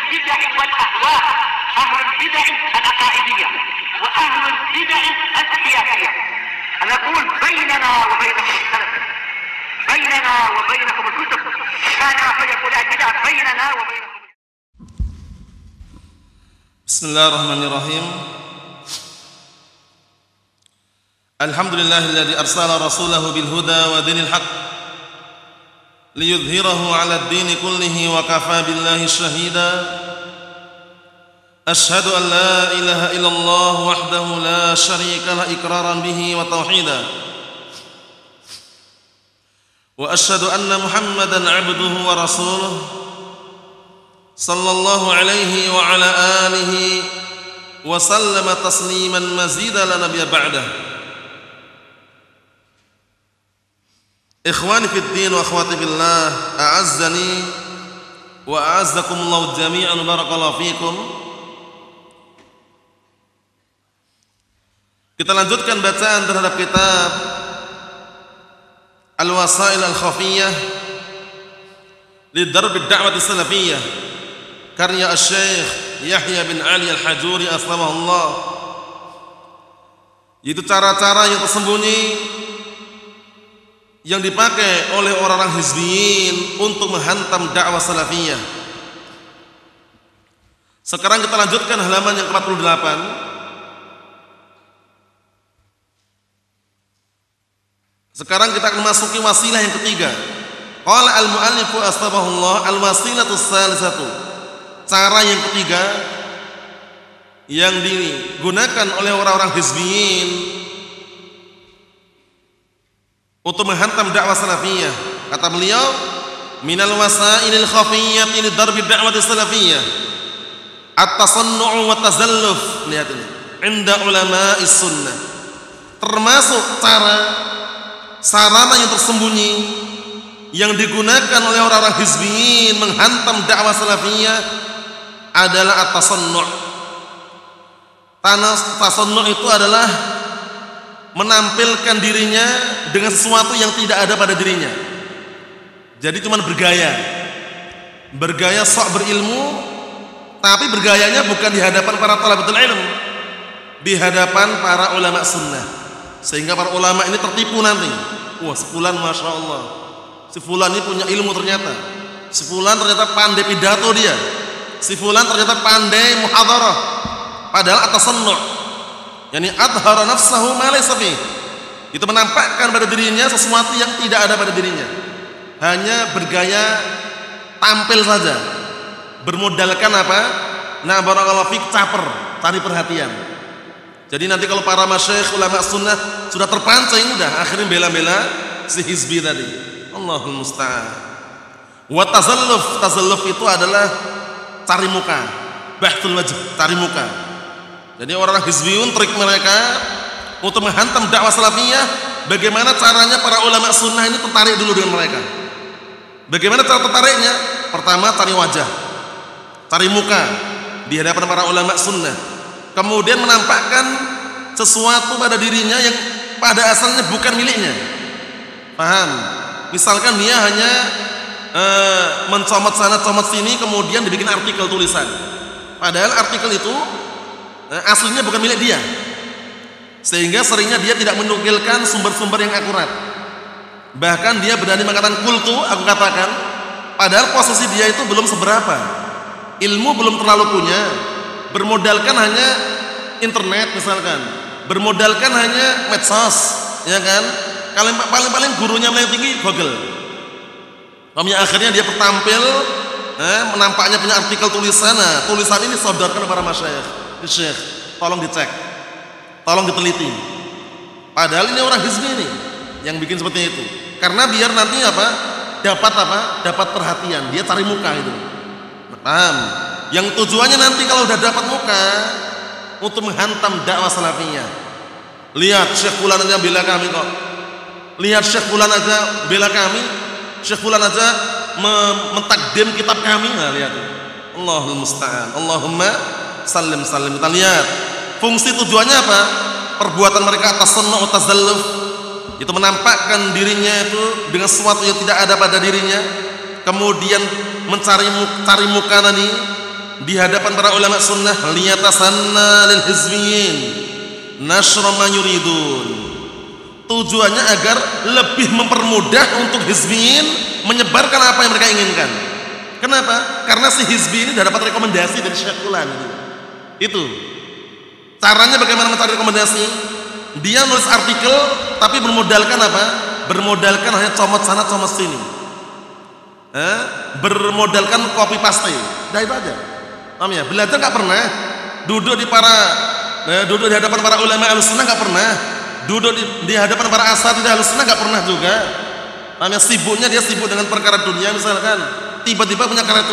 البدع والأهواء، أهل البدع العقائدية وأهل البدع السياسية. أنا أقول بيننا وبينكم السلف، بيننا وبينكم الكتب، كان فيقول البدع بيننا وبينكم. بسم الله الرحمن الرحيم. الحمد لله الذي أرسل رسوله بالهدى ودين الحق ليظهره على الدين كله وكفى بالله شهيدا. أشهد أن لا إله إلا الله وحده لا شريك له إقرارا به وتوحيدا، وأشهد أن محمدا عبده ورسوله صلى الله عليه وعلى آله وسلم تسليما مزيدا لا نبي بعده. إخواني في الدين وأخواتي في الله، أعزني وأعزكم الله جميعا، بارك الله فيكم. Kita lanjutkan bacaan terhadap kitab Al-Wasail Al-Khafiyah li Darb ad-Da'wah As-Salafiyah karya Syekh Yahya bin Ali Al-Hajuri aslamahullah, yaitu cara-cara yang tersembunyi yang dipakai oleh orang-orang hizbiyin untuk menghantam dakwah salafiyah. Sekarang kita lanjutkan halaman yang ke-48. Sekarang kita akan masuki wasilah yang ketiga. Qala al-mu'allifu astabahullah al-wasilatu salisatu. Cara yang ketiga yang digunakan oleh orang-orang hizbiyin untuk menghantam dakwah salafiyah. Kata beliau, minal wasailil khafiyyati li darbi da'wati salafiyah at-tasannu' wa tazalluf. Lihat ini, inda ulama'is sunnah. Termasuk sarana yang tersembunyi yang digunakan oleh orang-orang hizbiyin menghantam dakwah salafiyah adalah at-tasannu'. Tasannu' itu adalah menampilkan dirinya dengan sesuatu yang tidak ada pada dirinya. Jadi cuma bergaya sok berilmu, tapi bergayanya bukan di hadapan para thalabatul ilm, di hadapan para ulama sunnah, sehingga para ulama ini tertipu nanti. Wah, si fulan masya Allah, si fulan ini punya ilmu ternyata, si fulan ternyata pandai pidato dia, si fulan ternyata pandai muhadharah. Padahal at-tasannu', yakni adhara nafsahu ma laysa fi, itu menampakkan pada dirinya sesuatu yang tidak ada pada dirinya, hanya bergaya tampil saja, bermodalkan apa? Nah, barakallahu fik, caper, cari perhatian. Jadi nanti kalau para masyayikh ulama sunnah sudah terpancing, udah akhirnya bela-bela si hizbi tadi. Allahul musta'an. Wa tazalluf itu adalah cari muka, bahtul wajh, cari muka. Jadi orang hizbiyun trik mereka untuk menghantam dakwah salafiyah, bagaimana caranya para ulama sunnah ini tertarik dulu dengan mereka. Bagaimana cara tertariknya? Pertama, cari wajah, cari muka di hadapan para ulama sunnah, kemudian menampakkan sesuatu pada dirinya yang pada asalnya bukan miliknya. Paham? Misalkan dia hanya mencomot sana comot sini, kemudian dibikin artikel tulisan, padahal artikel itu aslinya bukan milik dia, sehingga seringnya dia tidak menukilkan sumber-sumber yang akurat. Bahkan dia berani mengatakan kultu, aku katakan, padahal posisi dia itu belum seberapa, ilmu belum terlalu punya, bermodalkan hanya internet misalkan, bermodalkan hanya medsos, ya kan? Paling gurunya paling tinggi Google. Akhirnya dia tertampil, menampaknya punya artikel tulisan. Nah, tulisan ini sodorkan para masyayikh. Syekh, tolong dicek, tolong diteliti. Padahal ini orang hizbi ini yang bikin seperti itu, karena biar nanti dapat perhatian, dia cari muka itu. Paham? Yang tujuannya nanti kalau udah dapat muka untuk menghantam dakwah salafiyah. Lihat Syekh fulan aja bela kami kok. Lihat Syekh fulan aja bela kami. Syekh fulan aja mentakdim kitab kami. Nah, lihat. Allahul musta'an. Allahumma salim. Kita lihat fungsi tujuannya apa? Perbuatan mereka tasannu' tazalluf, itu menampakkan dirinya itu dengan sesuatu yang tidak ada pada dirinya, kemudian cari muka tadi, di hadapan para ulama sunnah, liyatasanna lil hizbiyin nashra ma yuridun. Tujuannya agar lebih mempermudah untuk hizbiyin menyebarkan apa yang mereka inginkan. Kenapa? Karena si hizbi ini sudah dapat rekomendasi dari Syekh Fulan. Itu caranya bagaimana mencari rekomendasi. Dia nulis artikel tapi bermodalkan apa? Bermodalkan hanya comot sana comot sini, bermodalkan copy paste. Dah itu aja. Paham ya? Belajar nggak pernah. Duduk di hadapan para ulama Ahlussunnah nggak pernah. Duduk di hadapan para asatidz Ahlussunnah nggak pernah juga. Paham ya? Dia sibuk dengan perkara dunia, misalkan tiba-tiba punya karya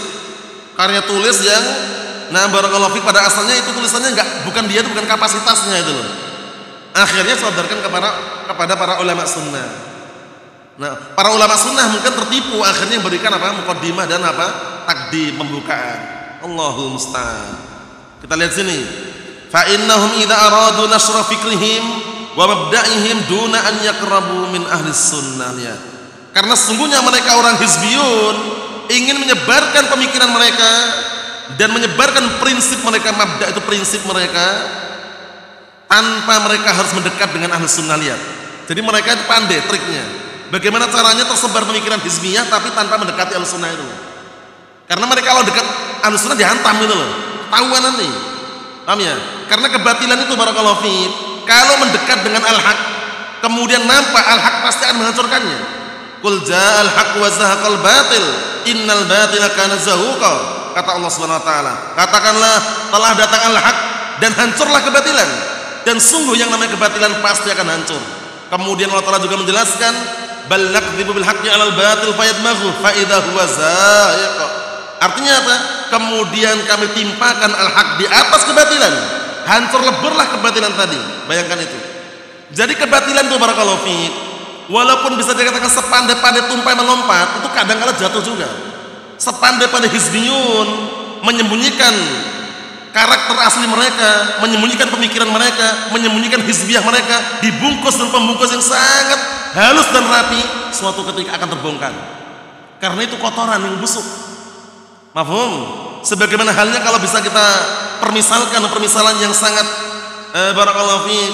tulis yang barakallahu fik, pada asalnya itu tulisannya bukan kapasitasnya itu loh. Akhirnya sadarkan kepada para ulama sunnah. Nah, para ulama sunnah mungkin tertipu, akhirnya memberikan muqaddimah dan takdim, pembukaan. Allahul musta'an. Kita lihat sini. Fa innahum idza aradu nashra fikrihim wa mabda'ihim duna an yaqrabu min ahli sunnah. Ya. Karena sesungguhnya mereka orang hizbiyun ingin menyebarkan pemikiran mereka dan menyebarkan prinsip mereka, mabda itu prinsip mereka, tanpa mereka harus mendekat dengan ahli sunnah. Lihat. Jadi mereka itu pandai triknya. Bagaimana caranya tersebar pemikiran hizbiyah tapi tanpa mendekati ahli sunnah itu. Karena mereka kalau dekat ahli sunnah dihantam gitu loh. Ketahuan nanti. Paham ya? Karena kebatilan itu barakallahu fiik, kalau mendekat dengan al-haq, kemudian nampak al-haq pasti akan menghancurkannya. Qul ja'al haq wa zahaqal batil, innal batila kana zahuqa. Kata Allah Subhanahu wa taala. Katakanlah telah datang al-haq dan hancurlah kebatilan. Dan sungguh yang namanya kebatilan pasti akan hancur. Kemudian Allah Taala juga menjelaskan, bal naqdzibu bil haqqi 'alal batil fayadmaghu fa idza huwa zahiq. Artinya apa? Kemudian kami timpakan al-haq di atas kebatilan, hancur leburlah kebatilan tadi. Bayangkan itu. Jadi kebatilan itu barakallahu fiik, walaupun bisa dikatakan sepandai-pandai tumpai melompat, itu kadang-kala jatuh juga. Sepandai-pandai hizbiyun menyembunyikan karakter asli mereka, menyembunyikan pemikiran mereka, menyembunyikan hizbiyah mereka, dibungkus dengan pembungkus yang sangat halus dan rapi, suatu ketika akan terbongkar. Karena itu kotoran yang busuk. Mafhum? Sebagaimana halnya kalau bisa kita permisalan yang sangat barakallahu fiik,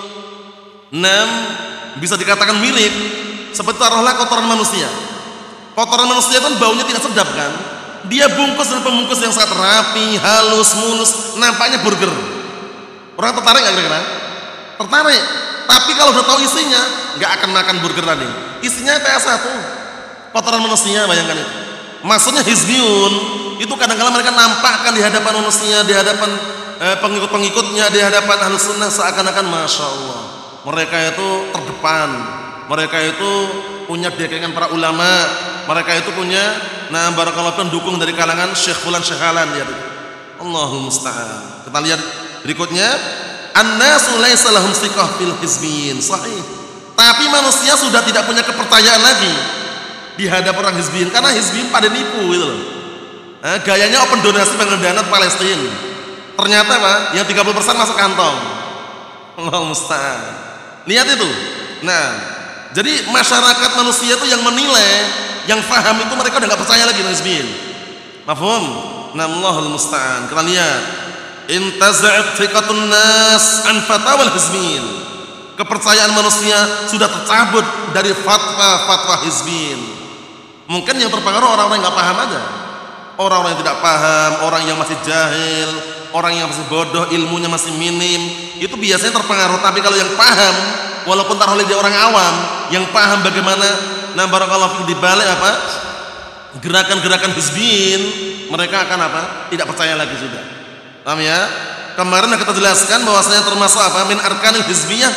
bisa dikatakan mirip seperti taruhlah kotoran manusia. Kotoran manusia kan baunya tidak sedap kan? Dia bungkus dengan pembungkus yang sangat rapi, halus, mulus, nampaknya burger. Orang tertarik nggak kira-kira? Tertarik. Tapi kalau udah tahu isinya, nggak akan makan burger tadi. Isinya PS1, kotoran manusia, bayangkan itu. Maksudnya hizbiyun itu kadang-kadang mereka nampakkan di hadapan manusia, di hadapan pengikut-pengikutnya, di hadapan ahlus sunnah seakan-akan masya Allah mereka itu terdepan, mereka itu punya backingan para ulama, mereka itu punya barakallahu pendukung dari kalangan Syekh Fulan Syekh Alan. Lihat itu. Allahul musta'an. Kita lihat berikutnya, an-nasu laisa lahum thiqah fil hizbiyyin. Sahih. Tapi manusia sudah tidak punya kepercayaan lagi di hadapan orang hizbiyyin, karena hizbiyyin pada nipu gitu loh. Gayanya open donasi pengedanaan Palestina. Ternyata apa? Yang 30% masuk kantong. Allahul musta'an. Lihat itu. Nah, jadi masyarakat manusia itu yang menilai, yang paham itu mereka udah nggak percaya lagi dengan hizbiyyin. Mafhum? Allahul musta'an. Kita lihat, intaza'at thiqatun nas an fatawal hizbiyyin. Kepercayaan manusia sudah tercabut dari fatwa-fatwa hizbiyyin. Mungkin yang terpengaruh orang-orang yang nggak paham aja, orang-orang yang tidak paham, orang yang masih jahil, orang yang masih bodoh, ilmunya masih minim, itu biasanya terpengaruh. Tapi kalau yang paham, walaupun taruh dia orang awam, yang paham bagaimana barakallahu fi dibalik gerakan-gerakan hizbiyyin, mereka akan tidak percaya lagi sudah. Paham ya? Kemarin kita jelaskan bahwasanya termasuk min arkanil hizbiyah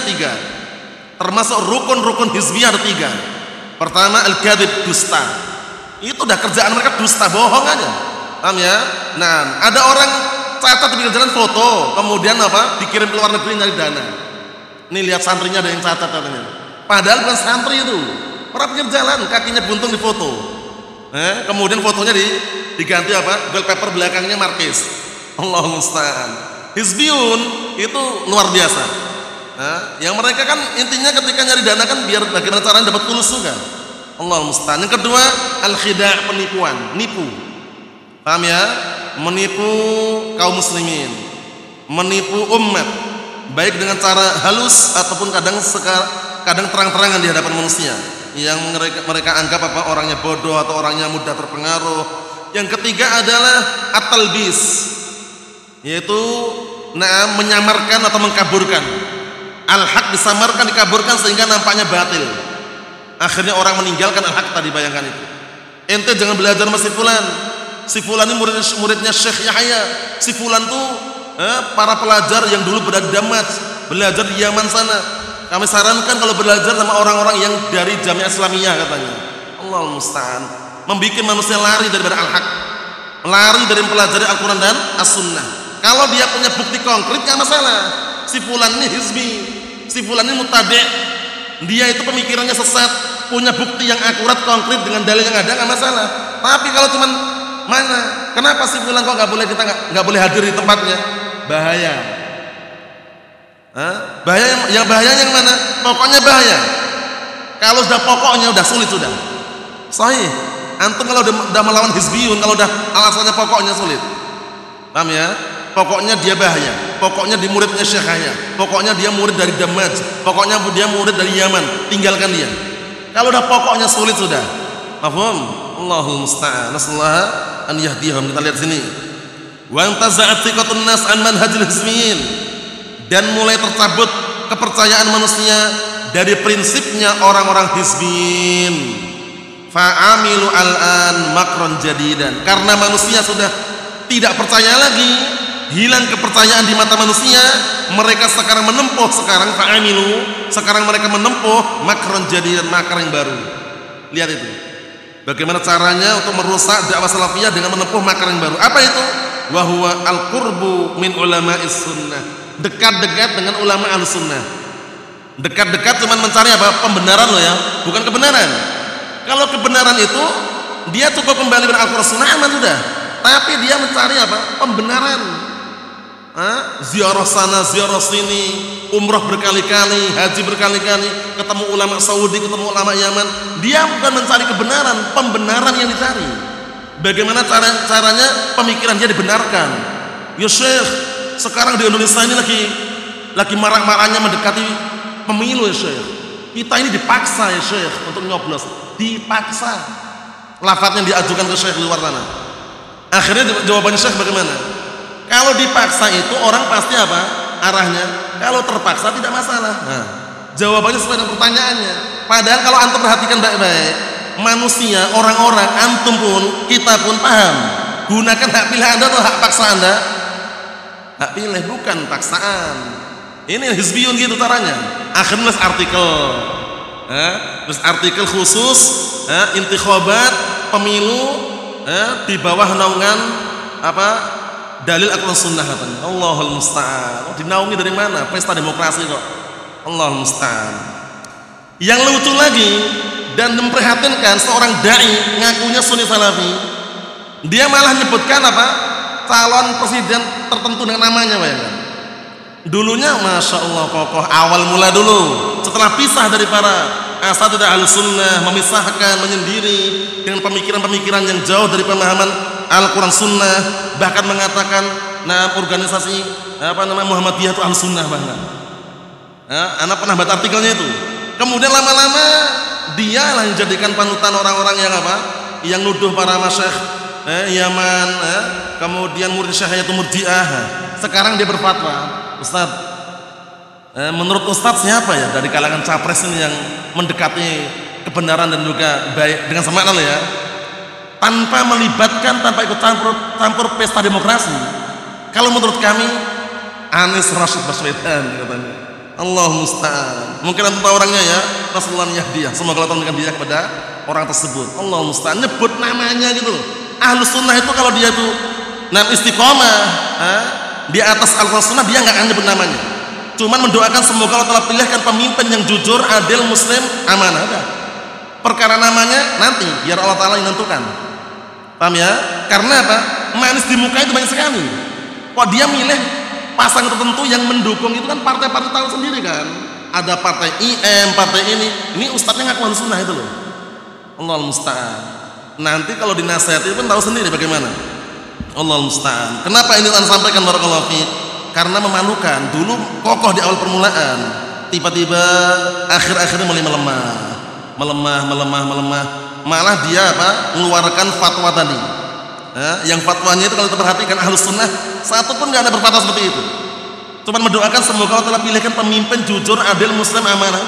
3. Termasuk rukun-rukun hizbiyah ada 3. Pertama al-kadzib, dusta. Itu udah kerjaan mereka dusta, bohong aja. Paham ya? Nah, ada orang catat di pinggir jalan foto, kemudian dikirim ke luar negeri nyari dana. Nih lihat santrinya ada yang catat katanya. Padahal bukan santri itu. Orang pinggir jalan, kakinya buntung di foto. Kemudian fotonya diganti wallpaper belakangnya Marquez. Allahumma musta'an. Hizbiyun itu luar biasa. Yang mereka kan intinya ketika nyari dana kan biar bagaimana caranya dapat fulus juga. Allahumma musta'an. Yang kedua al-khida', penipuan, nipu. Paham ya? menipu kaum muslimin, menipu umat, baik dengan cara halus ataupun kadang terang-terangan di hadapan manusia, yang mereka anggap orangnya bodoh atau orangnya mudah terpengaruh. Yang ketiga adalah at-talbis, yaitu menyamarkan atau mengkaburkan. Al-haq disamarkan, dikaburkan sehingga nampaknya batil. Akhirnya orang meninggalkan al-haq tadi, bayangkan itu. Ente jangan belajar sama si fulan ini muridnya Syekh Yahya. Si fulan tuh para pelajar yang dulu berada di Damas, belajar di Yaman sana. Kami sarankan kalau belajar sama orang-orang yang dari Jamiah Islamiyah katanya. Allahul musta'an. Membikin manusia lari daripada al-haq, lari dari mempelajari Al-Quran dan As-Sunnah. Kalau dia punya bukti konkret nggak masalah. Si fulan ini hizbi, si fulan ini mutadi', dia itu pemikirannya sesat, punya bukti yang akurat konkret dengan dalil yang ada, nggak masalah. Tapi kalau cuman mana, kenapa si fulan kok nggak boleh, kita nggak boleh hadir di tempatnya? Bahaya. Bahaya yang mana? Pokoknya bahaya. Kalau sudah pokoknya udah sulit sudah. Sahih. Antum kalau udah melawan hizbiyun, kalau udah alasannya pokoknya sulit. Paham ya? Pokoknya dia bahaya, pokoknya dia muridnya Syekh Yahya, pokoknya dia murid dari Damaj, pokoknya dia murid dari Yaman, tinggalkan dia. Kalau udah pokoknya sulit sudah. Mafhum? Allahul musta'an. Nasallahu an yahdihum. Kita lihat sini. Wa antaza'at thiqatun nas an manhajil hizbiyin, dan mulai tercabut kepercayaan manusia dari prinsipnya orang-orang hizbiyin. Fa'amilu al-an makron jadidan, karena manusia sudah tidak percaya lagi, hilang kepercayaan di mata manusia, mereka sekarang menempuh sekarang mereka menempuh makron jadidan, makar yang baru. Lihat itu, bagaimana caranya untuk merusak dakwah salafiyah dengan menempuh makar yang baru. Apa itu? Wa huwa al-qurbu min ulama'is sunnah, dekat-dekat dengan ulama al-sunnah. Dekat-dekat cuman mencari apa? Pembenaran loh ya, bukan kebenaran. Kalau kebenaran itu dia cukup kembali pada Al-Quran Sunnah, aman sudah. Tapi dia mencari apa? Pembenaran. Ziarah sana, ziarah sini, umrah berkali-kali, haji berkali-kali, ketemu ulama Saudi, ketemu ulama Yaman. Dia bukan mencari kebenaran, pembenaran yang dicari. Bagaimana caranya pemikiran dia dibenarkan? Ya Syekh, sekarang di Indonesia ini lagi marak-maraknya mendekati pemilu ya Syekh. Kita ini dipaksa ya Syekh untuk nyoblos, dipaksa. Lafadznya diajukan ke Syekh luar sana. Akhirnya jawabannya Syekh bagaimana? Kalau dipaksa itu orang pasti apa? Arahnya. Kalau terpaksa tidak masalah. Nah, jawabannya sesuai dengan pertanyaannya. Padahal kalau antum perhatikan baik-baik, manusia, orang-orang, antum pun, kita pun paham. Gunakan hak pilih Anda atau hak paksa Anda? Hak pilih, bukan paksaan. Ini hizbiyun gitu caranya. Akhirnya nulis artikel khusus intikhabat pemilu di bawah naungan dalil Al-Quran Sunnah katanya. Allahul musta'an. Dinaungi dari mana? Pesta demokrasi kok. Allahul musta'an. Yang lucu lagi dan memprihatinkan, seorang dai ngakunya Sunni Salafi, dia malah menyebutkan calon presiden tertentu dengan namanya, bayangkan. Dulunya Masya Allah kokoh, awal mula dulu, setelah pisah dari para asatidzah Ahlussunnah, memisahkan, menyendiri dengan pemikiran-pemikiran yang jauh dari pemahaman Al-Quran Sunnah, bahkan mengatakan organisasi Muhammadiyah itu Ahlussunnah bahkan. Anak pernah baca artikelnya itu. Kemudian lama-lama dialah yang jadikan panutan orang-orang yang nuduh para masyayikh Yaman, kemudian murid Syekh itu Murji'ah. Sekarang dia berfatwa, Ustaz, menurut Ustaz siapa ya dari kalangan capres ini yang mendekati kebenaran dan juga baik dengan semakna ya, tanpa melibatkan, tanpa ikut campur pesta demokrasi? Kalau menurut kami Anies Rashid Baswedan katanya. Allah musta'an. Mungkin antum tahu orangnya ya, Rasulullah Yahdiyah. Semoga Allah memberikan dia kepada orang tersebut. Allah musta'an. Nyebut namanya gitu loh. Ahlus Sunnah itu kalau dia itu istiqomah di atas Al-Quran Sunnah, dia nggak akan nyebut namanya. Cuman mendoakan semoga Allah telah pilihkan pemimpin yang jujur, adil, muslim, amanah. Udah. Perkara namanya nanti biar Allah Ta'ala yang menentukan. Paham ya? Karena apa? Manis di muka itu banyak sekali. Kok dia milih pasang tertentu yang mendukung? Itu kan partai-partai tahu sendiri kan. Ada partai IM, partai ini ustadznya ngaku Ahlus Sunnah itu loh. Allahul musta'an. Nanti kalau dinasihati pun tahu sendiri bagaimana. Allah musta'an. Kenapa ini Anda sampaikan barakallahu fiik? Karena memalukan. Dulu kokoh di awal permulaan, tiba-tiba akhir-akhirnya mulai melemah. Malah dia mengeluarkan fatwa tadi. Yang fatwanya itu kalau kita perhatikan Ahlus Sunnah satu pun nggak ada berfatwa seperti itu. Cuma mendoakan semoga Allah telah pilihkan pemimpin jujur, adil, muslim, amanah.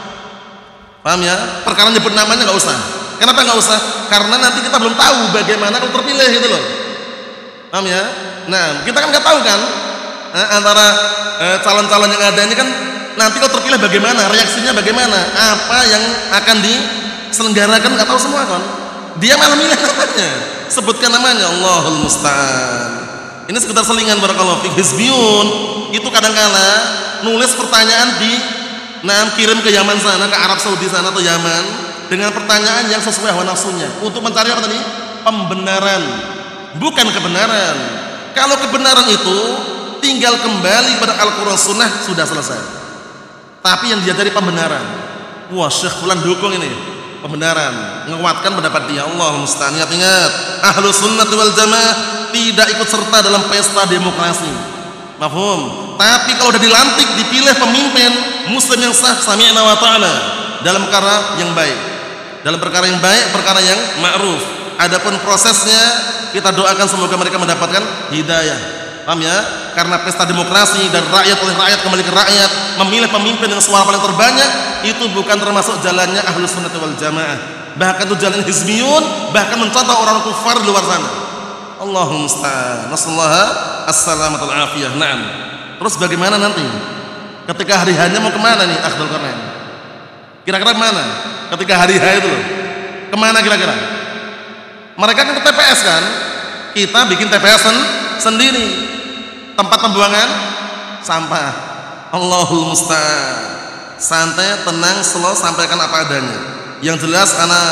Paham ya? Perkara nyebut namanya nggak usah. Kenapa nggak usah? Karena nanti kita belum tahu bagaimana kalau terpilih gitu loh. Paham ya? Nah, kita kan nggak tahu kan antara calon-calon yang ada ini kan nanti kalau terpilih bagaimana, reaksinya bagaimana, apa yang akan diselenggarakan nggak tahu semua kan. Dia malah milih namanya, sebutkan namanya, Allahul musta'an. Ini sekedar selingan barakallahu fiik. Hizbiyun itu kadang-kala nulis pertanyaan kirim ke Yaman sana, ke Arab Saudi sana atau Yaman dengan pertanyaan yang sesuai hawa nafsunya untuk mencari apa tadi? Pembenaran, bukan kebenaran. Kalau kebenaran itu tinggal kembali pada Al-Quran Sunnah sudah selesai. Tapi yang dia cari pembenaran. Wah, Syekh fulan dukung ini pembenaran, menguatkan pendapat dia. Allah musta'an. Ingat, Ahlus Sunnah wal Jamaah tidak ikut serta dalam pesta demokrasi. Mafhum? Tapi kalau sudah dilantik, dipilih pemimpin muslim yang sah, sami'na wa ta'ala, dalam perkara yang baik. Dalam perkara yang baik, perkara yang ma'ruf. Adapun prosesnya kita doakan semoga mereka mendapatkan hidayah. Paham ya? Karena pesta demokrasi dan rakyat oleh rakyat kembali ke rakyat, memilih pemimpin yang suara paling terbanyak, itu bukan termasuk jalannya Ahlus Sunnah wal Jamaah. Bahkan itu jalan hizbiyun, bahkan mencontoh orang kufar di luar sana. Allahumma musta'an. Nasallahu as-salamatul afiyah. Naam. Terus bagaimana nanti? Ketika hari hanya mau kemana nih Akhdul Qarnain? Kira-kira kemana? Ketika hari H itu loh. Kemana kira-kira? Mereka kan ke TPS kan? Kita bikin TPS sendiri. Tempat pembuangan sampah. Allahul musta'an. Santai, tenang, slow, sampaikan apa adanya. Yang jelas anak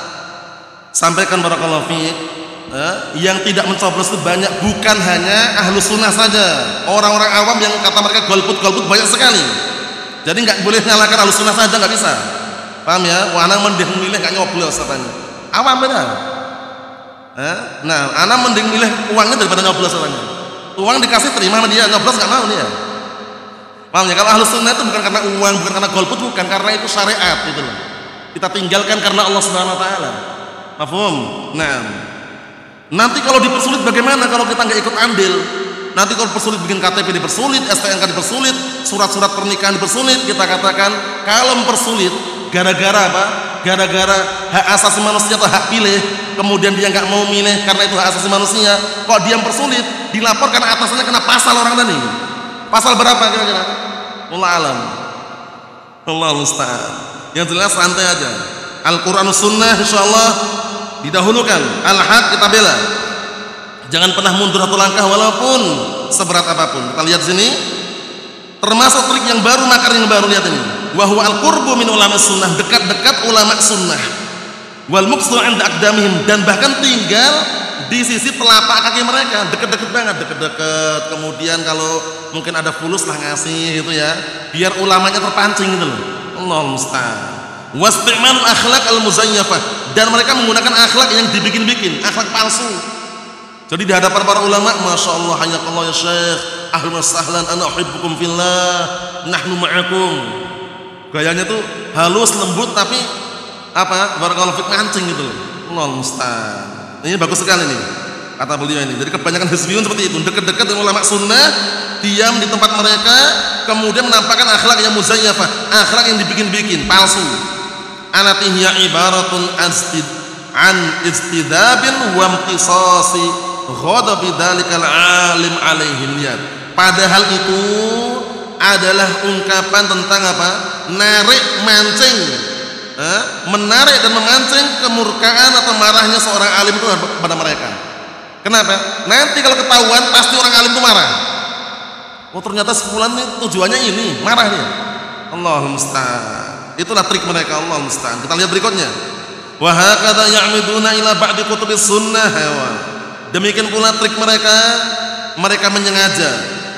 sampaikan barakallahu fiik. Yang tidak mencoblos itu banyak, bukan hanya Ahlus Sunnah saja. Orang-orang awam yang kata mereka golput banyak sekali. Jadi nggak boleh nyalakan Ahlus Sunnah saja, nggak bisa. Paham ya? Wah, anak mending milih nggak nyoblos katanya. Awam benar. Nah, anak mending milih uangnya daripada nyoblos katanya. Uang dikasih terima sama dia, nyoblos nggak mau dia. Paham ya? Kalau Ahlus Sunnah itu bukan karena uang, bukan karena golput, bukan, karena itu syariat gitu loh. Kita tinggalkan karena Allah Subhanahu wa taala. Mafhum? Nah, nanti kalau dipersulit bagaimana kalau kita nggak ikut andil? Nanti kalau persulit bikin KTP dipersulit, STNK dipersulit, surat-surat pernikahan dipersulit, kita katakan kalau mempersulit gara-gara apa? Gara-gara hak asasi manusia atau hak pilih, kemudian dia nggak mau milih karena itu hak asasi manusia, kok dia mempersulit, dilaporkan atasannya kena pasal orang tadi. Pasal berapa kira-kira? Wallahu alam. Allah musta'an. Yang jelas santai aja. Al-Quran Sunnah insyaallah didahulukan, al-haq kita bela. Jangan pernah mundur satu langkah walaupun seberat apapun. Kita lihat sini, termasuk trik yang baru, makar yang baru, lihat ini. Wa huwa al-qurbu min ulama sunnah, dekat-dekat ulama sunnah. Wal muqsu 'inda aqdamihim, dan bahkan tinggal di sisi telapak kaki mereka, dekat-dekat banget, dekat-dekat. Kemudian kalau mungkin ada fulus lah ngasih gitu ya, biar ulamanya terpancing gitu loh. Allahu musta'an. Wasti'malul akhlaq al-muzayyafah, dan mereka menggunakan akhlak yang dibikin-bikin, akhlak palsu. Jadi di hadapan para ulama, masya Allah, hayakallah ya Syekh, ahlan wa sahlan, ana uhibbukum fillah, nahnu ma'akum. Gayanya tuh halus, lembut, tapi apa? Barakallahu fik, mancing gitu loh. Allahu musta'an. Ini bagus sekali nih kata beliau ini. Jadi kebanyakan hizbiyun seperti itu, dekat-dekat dengan ulama sunnah, diam di tempat mereka, kemudian menampakkan akhlak yang muzayyafah, akhlak yang dibikin-bikin, palsu. Anatihya ibaratun an istidabin wa imtisasi ghadabi dalikal alim alaihim. Padahal itu adalah ungkapan tentang apa? Narik, mancing, menarik dan memancing kemurkaan atau marahnya seorang alim itu kepada mereka. Kenapa? Nanti kalau ketahuan pasti orang alim itu marah. Oh, ternyata sebulan ini tujuannya ini, marah dia. Allahumma musta'an. Itulah trik mereka, Allahumma musta'an. Kita lihat berikutnya. Wa hakadha ya'miduna ila ba'di kutubis sunnah. Demikian pula trik mereka, mereka menyengaja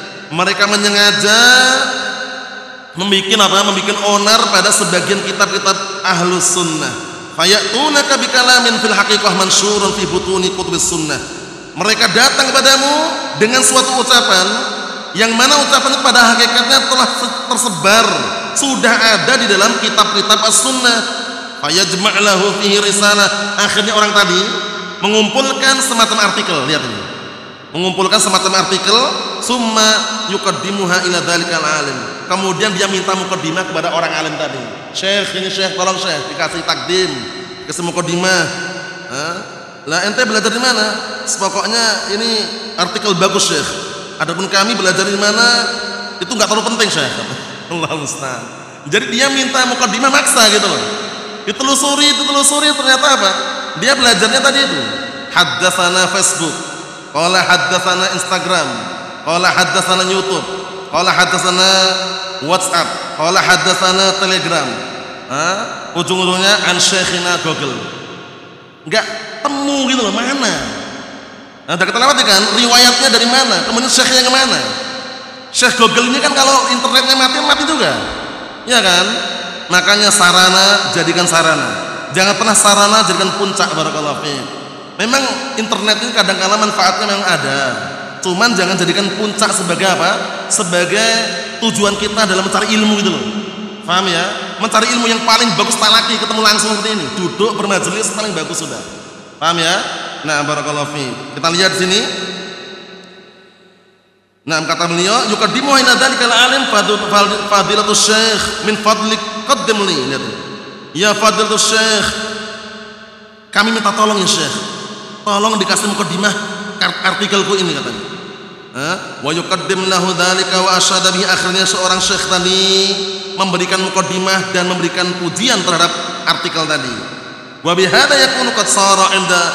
membikin onar pada sebagian kitab-kitab Ahlus Sunnah. Fayatuna ka bikalamin fil haqiqah mansyurun fi butuni kutubis sunnah. Mereka datang kepadamu dengan suatu ucapan yang mana ucapan itu pada hakikatnya telah tersebar, sudah ada di dalam kitab-kitab as-sunnah. Fayajma' lahu fihi risalah. Akhirnya orang tadi mengumpulkan semacam artikel, lihat ini. Mengumpulkan semacam artikel, summa yuqaddimuha ila dzalikal alim. Kemudian dia minta muqaddimah kepada orang alim tadi. Syekh, ini Syekh, tolong Syekh, dikasih takdim, dikasih muqaddimah. Lah ente belajar di mana? Pokoknya ini artikel bagus Syekh. Adapun kami belajar di mana itu enggak terlalu penting Syekh. Allah musta'an. Jadi dia minta muqaddimah maksa gitu loh. Ditelusuri ternyata apa? Dia belajarnya tadi itu. Haddatsana Facebook, qala haddatsana Instagram, qala haddatsana YouTube, qala haddatsana WhatsApp, qala haddatsana Telegram. Ujung-ujungnya an syekhina Google. Enggak temu gitu loh, mana? Nah, udah kita lewati kan riwayatnya dari mana, kemudian syekhnya kemana. Syekh Google ini kan kalau internetnya mati juga, ya kan? Makanya sarana jadikan sarana, jangan pernah sarana jadikan puncak. Barakallahu fiik. Memang internet ini kadang-kala manfaatnya memang ada, cuman jangan jadikan puncak sebagai apa? Sebagai tujuan kita dalam mencari ilmu gitu loh. Paham ya? Mencari ilmu yang paling bagus talaki, ketemu langsung seperti ini, duduk bermajelis paling bagus sudah. Paham ya? Nah, barakallahu fiik. Kita lihat di sini. Nah, kata beliau, yuqaddimu ila dzalikal alim fadilatus syekh min fadlik qaddim li. Lihat. Ya fadilatus syekh, kami minta tolong ya Syekh. Tolong dikasih muqaddimah artikelku ini katanya. Wa yuqaddim lahu dzalika wa asyada bihi. Akhirnya seorang syekh tadi memberikan muqaddimah dan memberikan pujian terhadap artikel tadi. Wa bihadza yakunu qad sara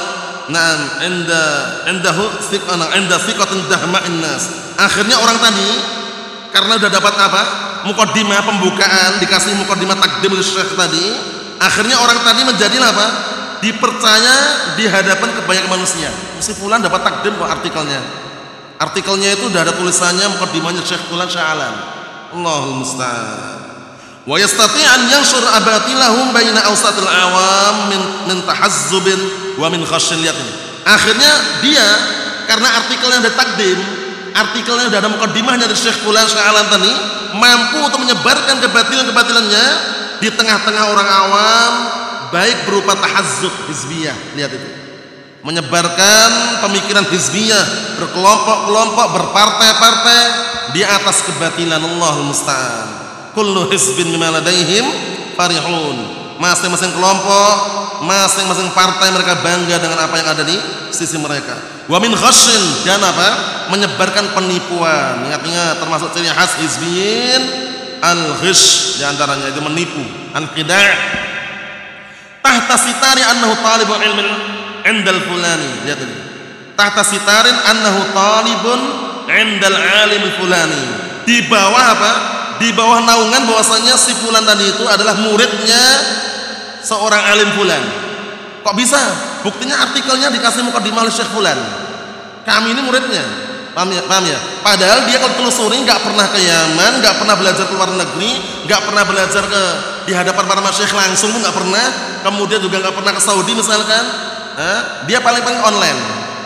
indahu thiqatin dahma'in nas. Akhirnya orang tadi karena udah dapat apa? Muqaddimah pembukaan, dikasih muqaddimah takdim oleh syekh tadi, akhirnya orang tadi menjadi apa? Dipercaya di hadapan kebanyakan manusia. Si fulan dapat takdim kok artikelnya. Artikelnya itu udah ada tulisannya, muqaddimahnya Syekh fulan sya'alan. Allahul musta'an. Wa yastati' an yanshur abatilahum baina awsatil awam min tahazzubin wa min khasyil yatin. Akhirnya dia karena artikelnya ada takdim, artikelnya udah ada muqaddimahnya dari Syekh fulan sya'alan tadi, mampu untuk menyebarkan kebatilan-kebatilannya di tengah-tengah orang awam, baik berupa tahazzub hizbiyah, lihat itu, menyebarkan pemikiran hizbiyah, berkelompok-kelompok, berpartai-partai di atas kebatilan. Allahul musta'an. Kullu hizbin bima ladaihim farihun. Masing-masing kelompok, masing-masing partai mereka bangga dengan apa yang ada di sisi mereka. Wa min khasyin, dan apa? Menyebarkan penipuan. Ingat-ingat termasuk ciri khas hizbiyin al-ghish, di antaranya itu menipu, al-qida'. Tahta sitari annahu talibun ilmin indal fulani. Lihat ini. Tahta sitarin annahu talibun indal alim fulani. Di bawah apa? Di bawah naungan bahwasanya si fulan tadi itu adalah muridnya seorang alim fulan. Kok bisa? Buktinya artikelnya dikasih muqaddimah oleh Syekh fulan. Kami ini muridnya. Paham ya? Padahal dia kalau telusuri nggak pernah ke Yaman, nggak pernah belajar ke luar negeri, nggak pernah belajar di hadapan para masyayikh langsung pun nggak pernah. Kemudian juga nggak pernah ke Saudi misalkan. Dia paling-paling online.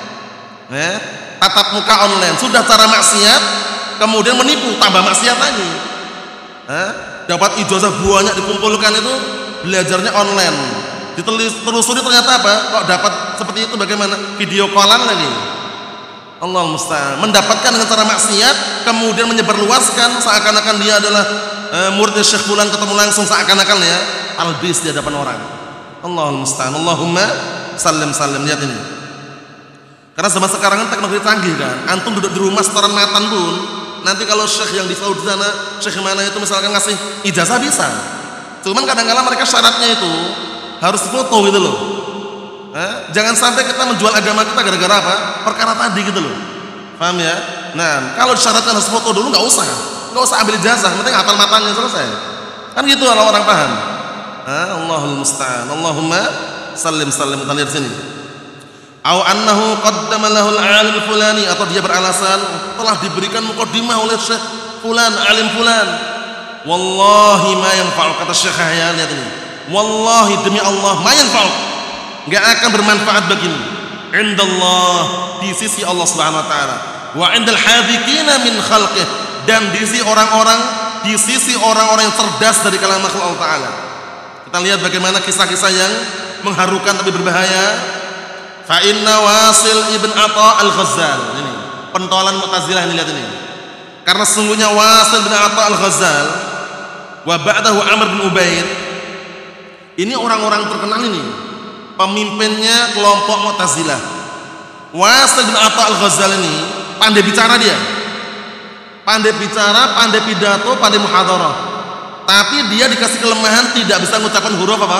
Tatap muka online. Sudah cara maksiat, kemudian menipu, tambah maksiat lagi. Dapat ijazah banyak dikumpulkan itu, belajarnya online. Ditelusuri ternyata apa? Kok dapat seperti itu, bagaimana? Video callan lagi. Allah musta'an. Mendapatkan dengan cara maksiat, kemudian menyebarluaskan seakan-akan dia adalah muridnya Syekh fulan, ketemu langsung seakan-akan ya albis di hadapan orang. Allah musta'an. Allahumma sallim. Lihat ini. Karena zaman sekarang kan teknologi canggih kan. Antum duduk di rumah setoran matan pun, nanti kalau syekh yang di Saudi sana, syekh mana itu misalkan ngasih ijazah bisa. Cuman kadang-kadang mereka syaratnya itu harus foto gitu loh. Jangan sampai kita menjual agama kita gara-gara apa? Perkara tadi gitu loh. Paham ya? Nah, kalau syaratnya harus foto dulu nggak usah ambil ijazah, penting hafal matanya selesai. Kan gitu kalau orang paham. Allahul musta'an. Allahumma sallim. Kita lihat sini. Au annahu qaddama lahul alim fulani, atau dia beralasan telah diberikan muqaddimah oleh Syekh fulan, alim fulan. Wallahi ma yanfa'u, kata Syekh Yahya, lihat ini. Wallahi demi Allah ma yanfa'u, enggak akan bermanfaat bagimu. indallah, di sisi Allah Subhanahu wa taala, wa indal hadikina min khalqih, dan di sisi orang-orang yang cerdas dari kalangan makhluk Allah taala. Kita lihat bagaimana kisah-kisah yang mengharukan tapi berbahaya. Fa inna Wasil ibn Atha al-Ghazzal, ini pentolan Mu'tazilah ini, lihat ini. Karena sesungguhnya Wasil bin Atha al-Ghazzal wa ba'dahu Amr bin Ubaid, ini orang-orang terkenal ini, pemimpinnya kelompok Mu'tazilah. Wasil bin Atha al-Ghazzal ini pandai bicara, dia pandai bicara, pandai pidato, pandai muhadarah, tapi dia dikasih kelemahan tidak bisa mengucapkan huruf apa?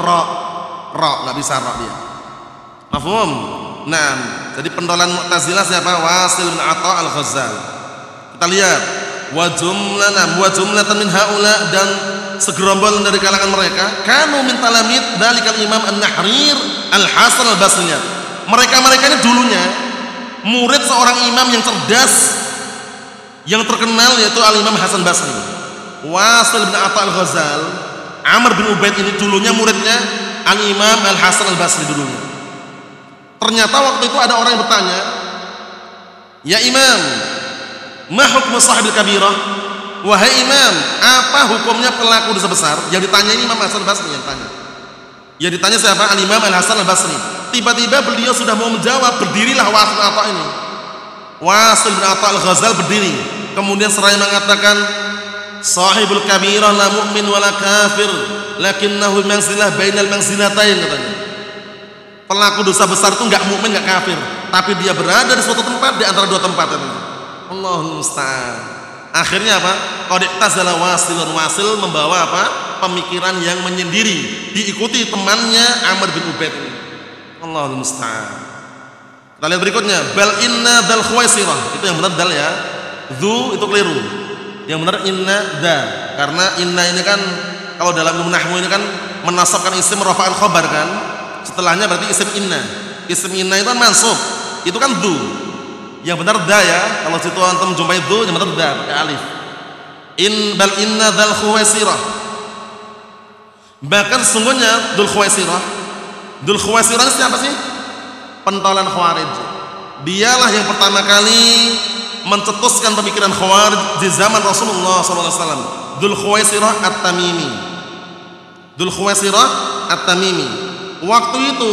Ra, nggak bisa ra dia. Mafhum? Nah, jadi pentolan Mu'tazilah siapa? Wasil bin Atha al-Ghazzal. Kita lihat wa jumlatan min haula, dan segerombol dari kalangan mereka kanu min talamid dalikal Imam An-Nahrir Al-Hasan Al-Basri. Mereka ini dulunya murid seorang imam yang cerdas, yang terkenal, yaitu Al-Imam Hasan Basri. Wasil bin Atha al-Ghazzal, Amr bin Ubaid ini dulunya muridnya Al-Imam Al-Hasan Al-Basri dulunya. Ternyata waktu itu ada orang yang bertanya, ya Imam, ma hukmu sahibil kabirah? Wahai Imam, apa hukumnya pelaku dosa besar? Yang ditanya ini Imam Hasan Basri yang tanya. Yang ditanya siapa? Al-Imam Al-Hasan Al-Basri. Tiba-tiba beliau sudah mau menjawab, berdirilah Wasil bin Atha ini. Wasil bin Atha al-Ghazzal berdiri, kemudian seraya mengatakan, sahibul kabirah la mu'min wala kafir, lakinnahu manzilah bainal manzilatain, katanya. Pelaku dosa besar itu enggak mukmin, enggak kafir, tapi dia berada di suatu tempat di antara dua tempat itu. Allahul musta'an. Akhirnya apa? Qad iktazala Wasilun, Wasil membawa apa? Pemikiran yang menyendiri, diikuti temannya Amr bin Ubaid ini. Allahul musta'an. Kita lihat berikutnya, bal inna dal khuwaisirah, itu yang benar dal ya. Dzu itu keliru. Yang benar inna da. Karena inna ini kan kalau dalam ilmu nahwu ini kan menasabkan isim rafa'al khabar kan. Setelahnya berarti isim inna. Isim inna itu kan mansub. Itu kan dzu. Yang benar da ya. Kalau situ antum jumpai dzu, yang benar da, pakai alif. Bal inna dal khuwaisirah. Bahkan sesungguhnya Dzul Khuwaisirah. Dzul Khuwaisirah siapa sih? Pentolan Khawarij. Dialah yang pertama kali mencetuskan pemikiran Khawarij di zaman Rasulullah SAW. Dzul Khuwaisirah At-Tamimi. Dzul Khuwaisirah At-Tamimi. Waktu itu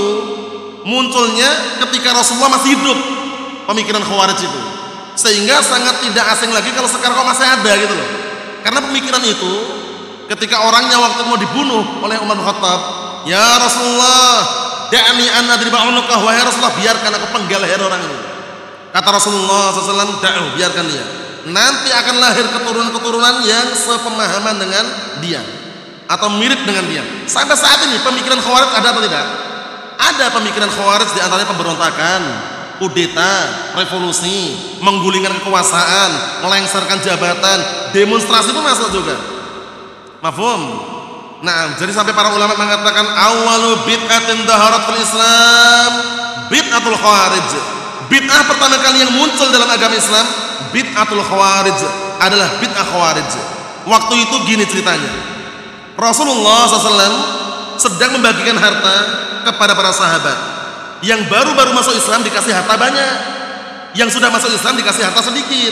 munculnya ketika Rasulullah masih hidup pemikiran Khawarij itu, sehingga sangat tidak asing lagi kalau sekarang kok masih ada gitu loh. Karena pemikiran itu ketika orangnya waktu mau dibunuh oleh Umar bin Khattab, ya Rasulullah, da'ni an adriba unuqah, wahai Rasulullah, biarkan aku penggal leher orang ini. Kata Rasulullah SAW, da'u, biarkan dia. Nanti akan lahir keturunan-keturunan yang sepemahaman dengan dia atau mirip dengan dia. Sampai saat ini pemikiran Khawarij ada atau tidak? Ada pemikiran Khawarij, di antaranya pemberontakan, kudeta, revolusi, menggulingkan kekuasaan, melengsarkan jabatan, demonstrasi pun masuk juga. Mafhum? Nah, jadi sampai para ulama mengatakan awwalu bid'atin dhaharat fil Islam bid'atul Khawarij. Bid'ah pertama kali yang muncul dalam agama Islam, bid'atul Khawarij, adalah bid'ah Khawarij. Waktu itu gini ceritanya. Rasulullah SAW sedang membagikan harta kepada para sahabat. Yang baru-baru masuk Islam dikasih harta banyak, yang sudah masuk Islam dikasih harta sedikit.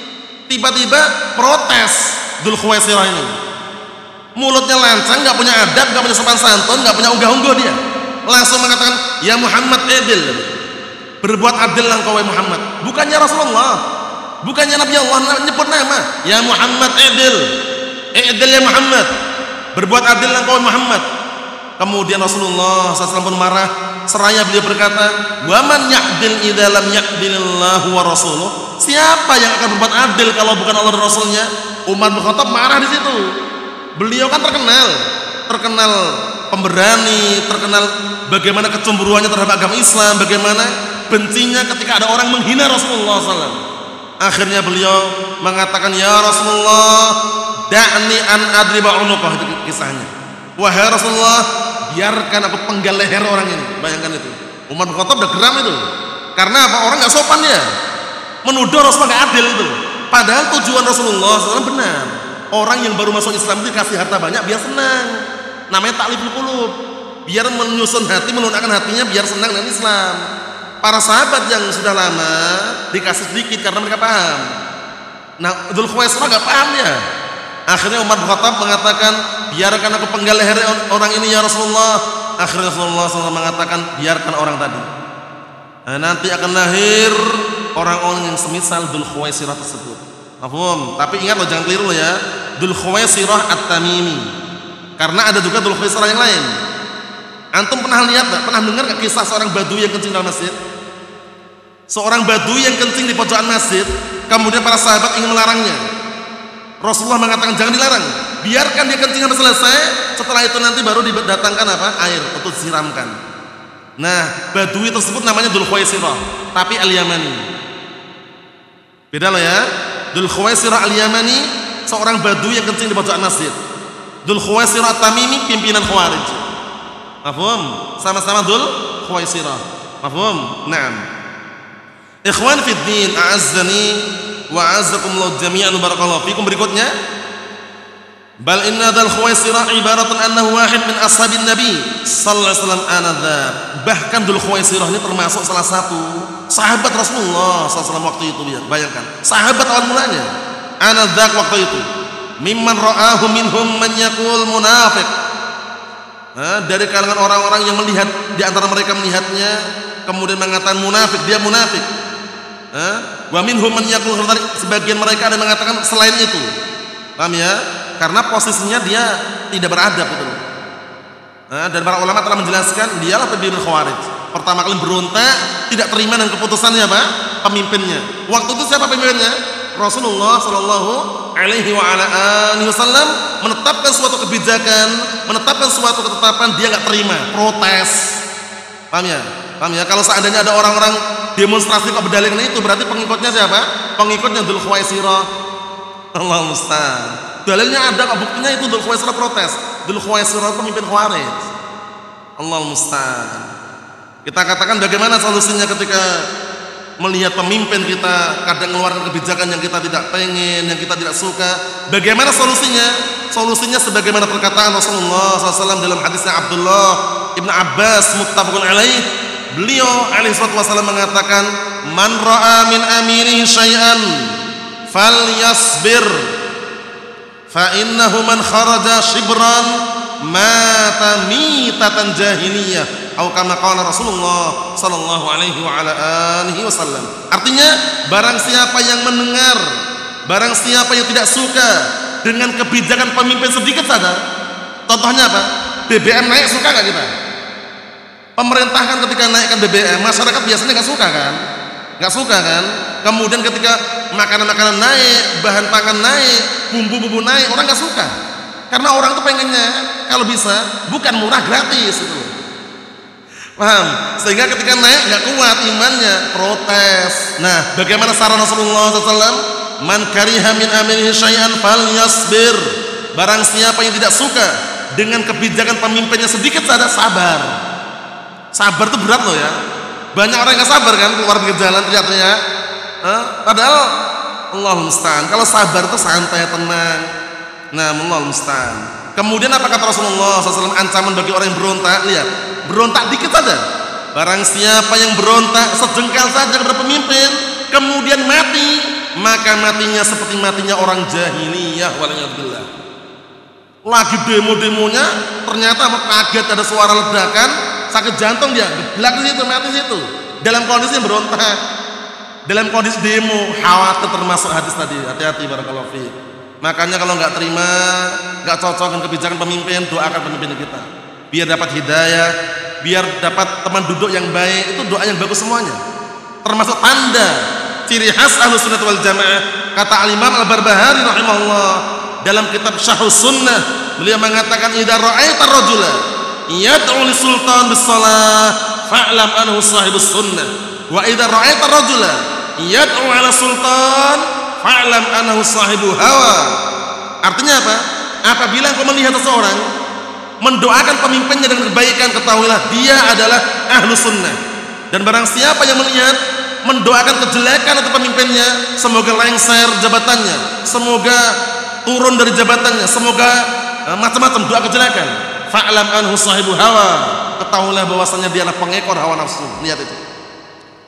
Tiba-tiba protes Dzul Khuwaisirah ini. Mulutnya lancang, nggak punya adab, nggak punya sopan santun, nggak punya unggah-ungguh dia. Langsung mengatakan, ya Muhammad adil, berbuat adil engkau wahai Muhammad. Bukannya Rasulullah, bukannya Nabi Allah nyebut nama, ya Muhammad adil, adil ya Muhammad, berbuat adil engkau wahai Muhammad. Kemudian Rasulullah SAW pun marah, seraya beliau berkata, wa man ya'dil idza lam ya'dilillahu wa rasuluh. Siapa yang akan berbuat adil kalau bukan Allah dan Rasulnya? Umar bin Khattab marah di situ. Beliau kan terkenal pemberani, terkenal bagaimana kecemburuannya terhadap agama Islam, bagaimana bencinya ketika ada orang menghina Rasulullah SAW. Akhirnya beliau mengatakan, ya Rasulullah, da'ni an adriba unuqah, itu kisahnya. Wahai Rasulullah, biarkan aku penggal leher orang ini. Bayangkan itu. Umar bin Khattab udah geram itu. Karena apa? Orang nggak sopan ya, menuduh Rasulullah nggak adil itu. Padahal tujuan Rasulullah SAW benar. Orang yang baru masuk Islam itu dikasih harta banyak biar senang. Namanya takliful qulub. Biar menyusun hati, melunakkan hatinya biar senang dengan Islam. para sahabat yang sudah lama dikasih sedikit karena mereka paham. Nah, Dzul Khuwaisirah enggak paham ya. Akhirnya Umar bin Khattab mengatakan, biarkan aku penggal leher orang ini ya Rasulullah. Akhirnya Rasulullah SAW mengatakan, biarkan orang tadi. Nah, nanti akan lahir orang-orang yang semisal Dzul Khuwaisirah tersebut. Paham? Tapi ingat loh, jangan keliru ya. Dzul Khuwaisirah At-Tamimi. Karena ada juga Dzul Khuwaisirah yang lain. Antum pernah lihat enggak? Pernah dengar enggak kisah seorang badui yang kencing dalam masjid? Seorang badui yang kencing di pojokan masjid, kemudian para sahabat ingin melarangnya. Rasulullah mengatakan jangan dilarang, biarkan dia kencing sampai selesai. Setelah itu nanti baru didatangkan apa? Air untuk disiramkan. Nah, badui tersebut namanya Dzul Khuwaisirah, tapi Al-Yamani. Beda loh ya. Dzul Khuwaisirah Al-Yamani seorang badui yang kencing di pojokan masjid. Dzul Khuwaisirah Tamimi pimpinan Khawarij. Paham? Sama-sama Dzul Khuwaisirah. Paham? Naam. Ikhwan fid din, a'azzani wa a'azzakumullah jami'an, barakallahu fikum. Berikutnya, bal inna Dzul Khuwaisirah ibaratun annahu wahid min ashabin nabi sallallahu alaihi wasallam anadza. Bahkan Dzul Khuwaisirah ini termasuk salah satu sahabat Rasulullah sallallahu alaihi wasallam waktu itu. Bayangkan, sahabat awal mulanya anadza waktu itu. Mimman ra'ahu minhum man yaqul munafiq. Dari kalangan orang-orang yang melihat, di antara mereka melihatnya kemudian mengatakan munafik, dia munafik. Wa minhum man yaqul, sebagian mereka ada yang mengatakan selain itu. Paham ya? Karena posisinya dia tidak beradab itu. Dan para ulama telah menjelaskan dialah pemimpin Khawarij. Pertama kali berontak, tidak terima dengan keputusannya apa? Pemimpinnya. Waktu itu siapa pemimpinnya? Rasulullah sallallahu alaihi wa ala alihi wasallam menetapkan suatu kebijakan, menetapkan suatu ketetapan, dia enggak terima, protes. Paham ya? Paham ya? Kalau seandainya ada orang-orang demonstrasi kok berdalilkan itu, berarti pengikutnya siapa? Pengikutnya Dzul Khuwaisirah. Allah musta'an. Dalilnya ada kok, buktinya itu Dzul Khuwaisirah protes. Dzul Khuwaisirah pemimpin Khawarij. Allah musta'an. Kita katakan bagaimana solusinya ketika melihat pemimpin kita kadang mengeluarkan kebijakan yang kita tidak pengen, yang kita tidak suka. Bagaimana solusinya? Solusinya sebagaimana perkataan Rasulullah SAW dalam hadisnya Abdullah Ibn Abbas muttafaqun alaih. Beliau alaihi wasallam mengatakan, man ra'a min amiri syai'an falyasbir fa innahu man kharaja shibran mata mitatan jahiliyah. Atau kama qala Rasulullah sallallahu alaihi wa ala alihi wasallam. Artinya, barang siapa yang mendengar, barang siapa yang tidak suka dengan kebijakan pemimpin sedikit saja. Contohnya apa? BBM naik, suka enggak kita? Pemerintah kan ketika naikkan BBM, masyarakat biasanya enggak suka kan? Enggak suka kan? Kemudian ketika makanan-makanan naik, bahan pangan naik, bumbu-bumbu naik, orang enggak suka. Karena orang tuh pengennya kalau bisa bukan murah, gratis gitu. Paham? Sehingga ketika naik nggak kuat imannya, protes. Nah, bagaimana saran Rasulullah SAW? Man kariha min amrihi syai'an falyasbir. Barang siapa yang tidak suka dengan kebijakan pemimpinnya sedikit saja, sabar. Sabar itu berat loh ya. Banyak orang yang nggak sabar kan, keluar ke jalan teriak-teriak. Padahal Allah musta'an. Kalau sabar itu santai, tenang. Nah, Allah musta'an. Kemudian apa kata Rasulullah SAW? Ancaman bagi orang yang berontak. Lihat, berontak dikit saja. Barang siapa yang berontak sejengkal saja kepada pemimpin, kemudian mati, maka matinya seperti matinya orang jahiliyah. Waliyadzubillah. Lagi demo-demonya, ternyata kaget ada suara ledakan, sakit jantung dia, geblak di situ, mati di situ. Dalam kondisi berontak, dalam kondisi demo, khawatir termasuk hadis tadi. Hati-hati barakallahu fiik. Makanya kalau nggak terima, nggak cocok dengan kebijakan pemimpin, doakan pemimpin kita biar dapat hidayah, biar dapat teman duduk yang baik. Itu doa yang bagus semuanya. Termasuk tanda ciri khas Ahlus Sunnah wal Jamaah. Kata Al-Imam Al-Barbahari rahimahullah dalam kitab Syarhus Sunnah, beliau mengatakan, idza ra'aita rajula yad'u lis-sultan bis-shalah fa'lam annahu shahibus sunnah, wa idza ra'aita rajula yad'u 'ala sultan fa'lam annahu sahibu hawa. Artinya apa? Apabila engkau melihat seseorang mendoakan pemimpinnya dengan kebaikan, ketahuilah dia adalah Ahlus Sunnah. Dan barang siapa yang melihat mendoakan kejelekan untuk pemimpinnya, semoga lengser jabatannya, semoga turun dari jabatannya, semoga macam-macam doa kejelekan, fa'lam anhu sahibu hawa, ketahuilah bahwasanya dia adalah pengekor hawa nafsu. Lihat itu.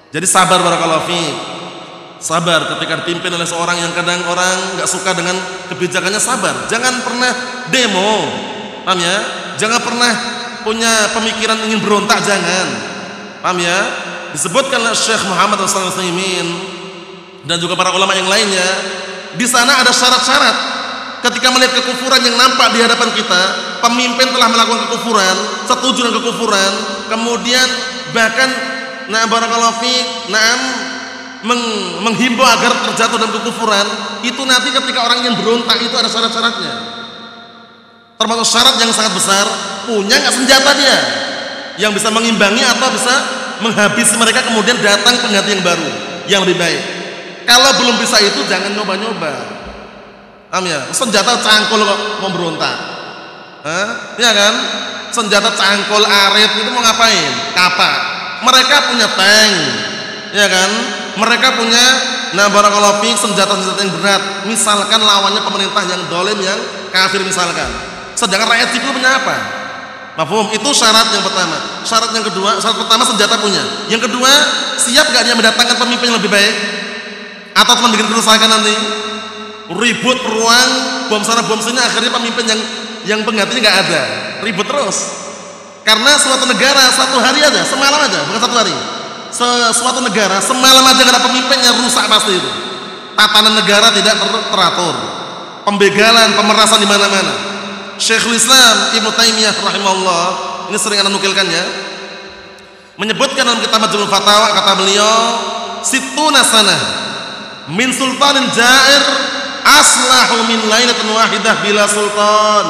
Jadi sabar barakallahu fiik. Sabar ketika dipimpin oleh seorang yang kadang orang nggak suka dengan kebijakannya, sabar. Jangan pernah demo, paham ya? Jangan pernah punya pemikiran ingin berontak, jangan. Paham ya? Disebutkan oleh Syekh Muhammad Al-Utsaimin dan juga para ulama yang lainnya, di sana ada syarat-syarat. Ketika melihat kekufuran yang nampak di hadapan kita, pemimpin telah melakukan kekufuran, setuju dengan kekufuran, kemudian bahkan barakallahu fiik, menghimbau agar terjatuh dalam kekufuran, itu nanti ketika orang yang berontak itu ada syarat-syaratnya. Termasuk syarat yang sangat besar, punya nggak senjata dia yang bisa mengimbangi atau bisa menghabisi mereka, kemudian datang pengganti yang baru yang lebih baik. Kalau belum bisa itu jangan nyoba-nyoba. Paham ya? Senjata cangkul kok mau berontak. Iya kan? Senjata cangkul arit itu mau ngapain? Kapak. Mereka punya tank. Ya kan? Mereka punya barakallahu fiik senjata-senjata yang berat. Misalkan lawannya pemerintah yang dolim, yang kafir misalkan. Sedangkan rakyat sipil punya apa? Mafhum? Itu syarat yang pertama. Syarat yang kedua, syarat pertama senjata punya. Yang kedua, siap gak dia mendatangkan pemimpin yang lebih baik? Atau cuma bikin kerusakan nanti? Ribut ruang, bom sana bom sini, akhirnya pemimpin yang penggantinya gak ada. Ribut terus. Karena suatu negara satu hari aja, semalam aja, bukan satu hari. Suatu negara semalam aja gak ada pemimpinnya, rusak pasti itu. Tatanan negara tidak teratur. Pembegalan, pemerasan di mana-mana. Syekhul Islam Ibnu Taimiyah rahimahullah, ini sering ana nukilkannya, menyebutkan dalam kitab Majmu'ul Fatawa, kata beliau, situna sanah min sultanin ja'ir aslahu min lailatin wahidah bila sultan.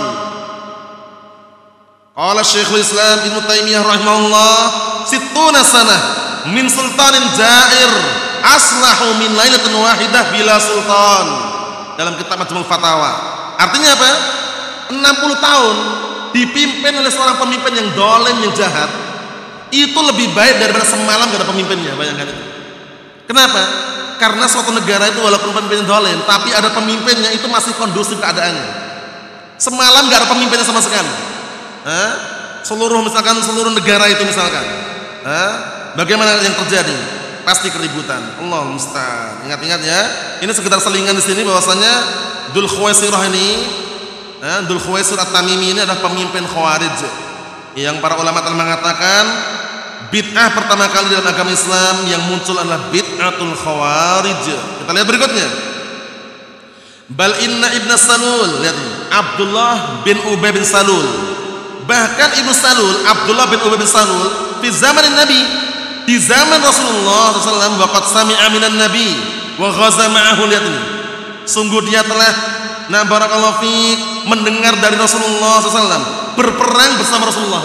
Qala Syekhul Islam Ibnu Taimiyah rahimahullah, situna sanah min sultanin ja'ir aslahu min lailatin wahidah bila sultan, dalam kitab Majmu'ul Fatawa. Artinya apa? 60 tahun dipimpin oleh seorang pemimpin yang dolim, yang jahat, itu lebih baik daripada semalam gak ada pemimpinnya. Bayangkan itu. Kenapa? Karena suatu negara itu walaupun pemimpinnya dolim, tapi ada pemimpinnya, itu masih kondusif keadaannya. Semalam gak ada pemimpinnya sama sekali. Seluruh negara itu misalkan, bagaimana yang terjadi? Pasti keributan. Allah musta'an. Ingat-ingat ya, ini sekedar selingan di sini bahwasanya Dzul Khuwaisirah ini, Dzul Khuwaisir At-Tamimi ini adalah pemimpin Khawarij yang para ulama telah mengatakan bid'ah pertama kali dalam agama Islam yang muncul adalah bid'atul Khawarij. Kita lihat berikutnya. Bal inna Ibn Salul, lihat ini, Abdullah bin Ubay bin Salul. Bahkan Ibnu Salul, Abdullah bin Ubay bin Salul, di zaman Nabi, di zaman Rasulullah SAW, waqad sami'a minan Nabi wa ghaza ma'ahu, lihat ini. Sungguh dia telah barakallahu fiik mendengar dari Rasulullah SAW, berperang bersama Rasulullah.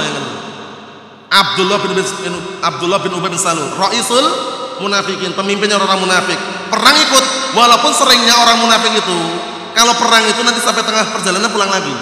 Abdullah bin Ubay bin Salul, Raisul Munafikin, pemimpinnya orang munafik. Perang ikut, walaupun seringnya orang munafik itu kalau perang itu nanti sampai tengah perjalanan pulang lagi.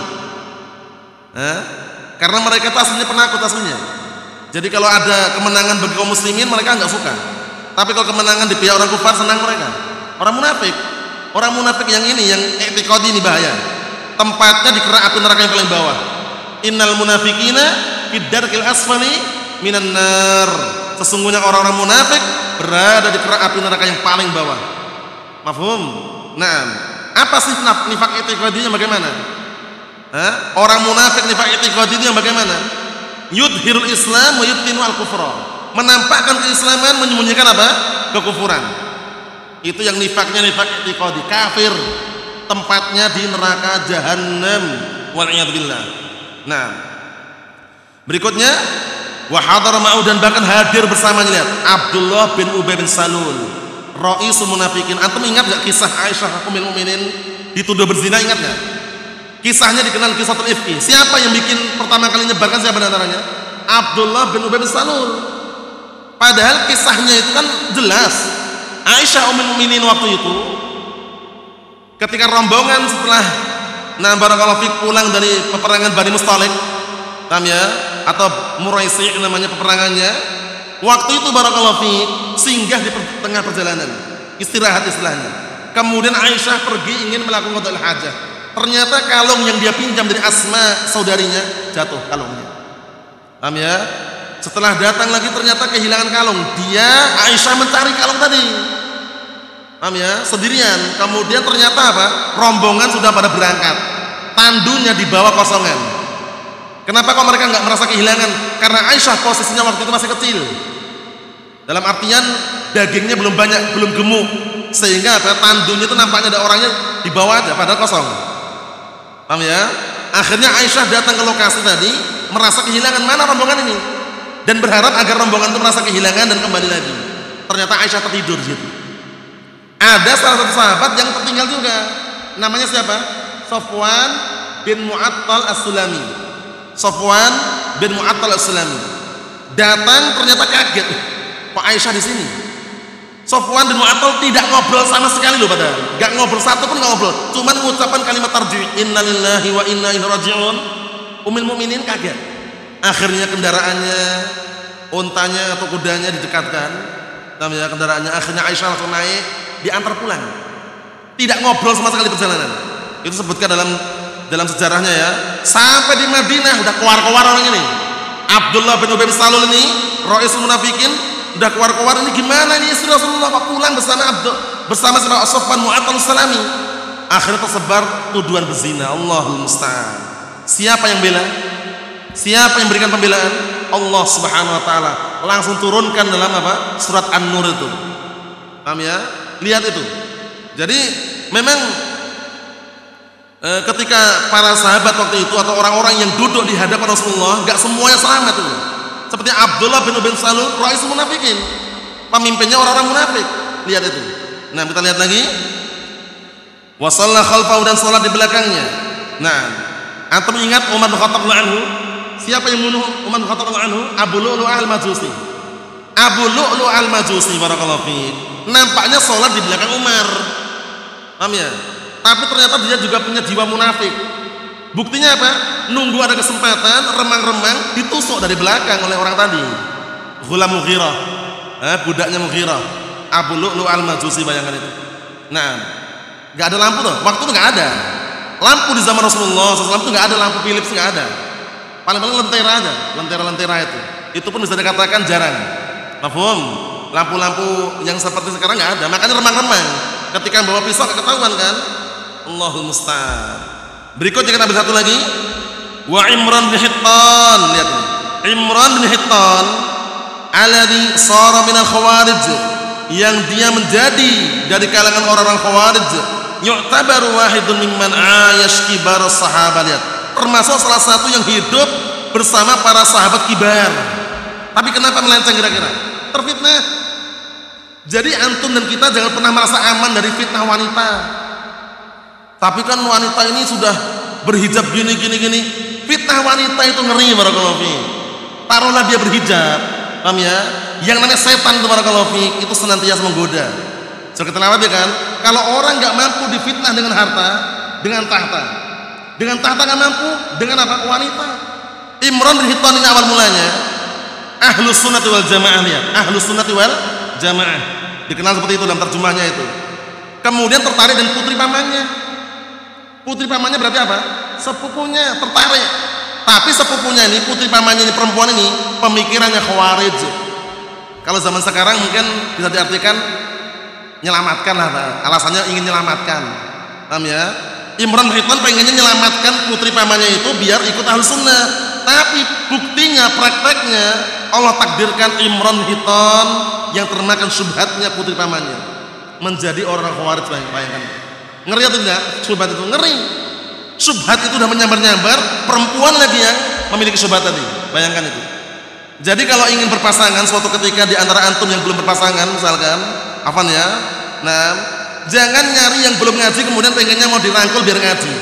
Karena mereka aslinya penakut aslinya. Jadi kalau ada kemenangan bagi kaum muslimin mereka nggak suka. Tapi kalau kemenangan di pihak orang kufar senang mereka. Orang munafik. Orang munafik yang ini, yang i'tiqadi ini bahaya. Tempatnya di kerak api neraka yang paling bawah. Innal munafiqina fid darkil asfali minan nar. Sesungguhnya orang-orang munafik berada di kerak api neraka yang paling bawah. Mafhum? Nah, apa sih nifak i'tiqadinya bagaimana? Orang munafik nifak i'tiqadinya bagaimana? Yudhirul Islam wa yubtinu al-kufra. Menampakkan keislaman, menyembunyikan apa? Kekufuran. Itu yang nifaknya nifak i'tiqadi, kafir, tempatnya di neraka jahannam, wal'iyadzubillah. Nah, berikutnya wa hadara ma'u, dan bahkan hadir bersamanya, lihat, Abdullah bin Ubay bin Salul, Raisul Munafikin. Antum ingat gak kisah Aisyah ummul mukminin dituduh berzina, ingat gak? Kisahnya dikenal Qissatul Ifki. Siapa yang bikin pertama kali nyebarkan, siapa antaranya? Abdullah bin Ubay bin Salul. Padahal kisahnya itu kan jelas. Aisyah ummul mukminin waktu itu ketika rombongan setelah barakallahu fiik pulang dari peperangan Bani Mustalik, paham ya, atau Muraisi namanya peperangannya, waktu itu barakallahu fiik singgah di tengah perjalanan, istirahat istilahnya. Kemudian Aisyah pergi ingin melakukan qada'ul hajah. Ternyata kalung yang dia pinjam dari Asma saudarinya jatuh kalungnya, paham ya. Setelah datang lagi ternyata kehilangan kalung. Dia Aisyah mencari kalung tadi. Paham ya? Sendirian. Kemudian ternyata apa? Rombongan sudah pada berangkat. Tandunya dibawa kosongan. Kenapa kok mereka nggak merasa kehilangan? Karena Aisyah posisinya waktu itu masih kecil. Dalam artian dagingnya belum banyak, belum gemuk, sehingga apa? Tandunya itu nampaknya ada orangnya di bawah aja, padahal kosong. Paham ya? Akhirnya Aisyah datang ke lokasi tadi, merasa kehilangan, mana rombongan ini, dan berharap agar rombongan itu merasa kehilangan dan kembali lagi. Ternyata Aisyah tertidur di situ. Ada salah satu sahabat yang tertinggal juga. Namanya siapa? Safwan bin Mu'attal As-Sulami. Safwan bin Mu'attal As-Sulami datang, ternyata kaget. Kok Aisyah di sini? Safwan bin Mu'attal tidak ngobrol sama sekali loh, padahal nggak ngobrol, satu pun nggak ngobrol, cuman mengucapkan kalimat tarjih, innalillahi wa inna ilaihi raji'un. Ummul mukminin kaget. Akhirnya kendaraannya, untanya atau kudanya didekatkan, namanya kendaraannya. Akhirnya Aisyah langsung naik, diantar pulang. Tidak ngobrol sama sekali perjalanan. Itu sebutkan dalam sejarahnya ya. Sampai di Madinah udah keluar-keluar orang ini. Abdullah bin Ubay bin Salul ini, Ra'isul Munafikin, udah keluar-keluar. Ini gimana ini istri Rasulullah Pak pulang bersama Safwan Mu'attal As-Sulami. Akhirnya tersebar tuduhan berzina. Allahul musta'an. Siapa yang bela? Siapa yang berikan pembelaan? Allah Subhanahu wa taala langsung turunkan dalam apa? Surat An-Nur itu. Paham ya? Lihat itu. Jadi memang ketika para sahabat waktu itu atau orang-orang yang duduk di hadapan Rasulullah, enggak semuanya selamat itu. Seperti Abdullah bin Ubay bin Salul, Ra'isul Munafikin. Pemimpinnya orang-orang munafik. Lihat itu. Nah, kita lihat lagi. Wa shalla khalfahu, dan salat di belakangnya. Nah, antum ingat Umar bin Khattab radhiyallahu anhu? Siapa yang membunuh Umar bin Khattab radhiyallahu anhu? Abu Lu'lu'ah al-Majusi. Abu Lu'lu'ah al-Majusi, barakallahu fiik. Nampaknya salat di belakang Umar. Paham ya? Tapi ternyata dia juga punya jiwa munafik. Buktinya apa? Nunggu ada kesempatan, remang-remang ditusuk dari belakang oleh orang tadi. Ghulam Mughirah, budaknya Mughirah. Abu Lu'lu'ah al-Majusi, bayangkan itu. Nah, nggak ada lampu tuh. Waktu itu nggak ada lampu di zaman Rasulullah SAW, itu nggak ada lampu Philips, nggak ada. Paling-paling lentera aja, lentera itu. Itu pun bisa dikatakan jarang. Mafhum? Lampu-lampu yang seperti sekarang nggak ada. Makanya remang-remang. Ketika bawa pisau ketahuan kan? Allahul musta'an. Berikutnya kita ambil satu lagi. Wa Imran bin Hittan. Lihat ini. Imran bin Hittan alladzi shara minal khawarij, yang dia menjadi dari kalangan orang-orang khawarij. Yu'tabaru wahidun mimman ayash kibar sahabat. Lihat, termasuk salah satu yang hidup bersama para sahabat kibar. Tapi kenapa melenceng kira-kira? Terfitnah. Jadi antum dan kita jangan pernah merasa aman dari fitnah wanita. Tapi kan wanita ini sudah berhijab gini. Fitnah wanita itu ngeri, barakallahu fiik. Taruhlah dia berhijab, paham ya? Yang namanya setan itu, barakallahu fiik, itu senantiasa menggoda. Sudah kita lewati kan? Kalau orang nggak mampu difitnah dengan harta, dengan tahta. Dengan tahta nggak mampu, dengan apa? Wanita. Imran bin Hittan ini awal mulanya Ahlus Sunnati wal Jamaah, lihat. Ahlus Sunnati wal Jamaah, dikenal seperti itu dalam terjemahnya itu. Kemudian tertarik dengan putri pamannya. Putri pamannya berarti apa? Sepupunya, tertarik. Tapi sepupunya ini, putri pamannya ini, perempuan ini, pemikirannya khawarij. Kalau zaman sekarang mungkin bisa diartikan nyelamatkan lah, alasannya ingin nyelamatkan. Paham ya? Imran bin Hittan pengennya nyelamatkan putri pamannya itu biar ikut Ahlus Sunnah. Tapi buktinya, prakteknya, Allah takdirkan Imran bin Hittan yang termakan syubhatnya putri pamannya menjadi orang khawarij. Bayangkan, ngeri atau tidak? Syubhat itu ngeri. Syubhat itu udah menyambar-nyambar, perempuan lagi yang memiliki syubhat tadi. Bayangkan itu. Jadi kalau ingin berpasangan suatu ketika di antara antum yang belum berpasangan misalkan, afan ya, nah jangan nyari yang belum ngaji kemudian pengennya mau dirangkul biar ngaji.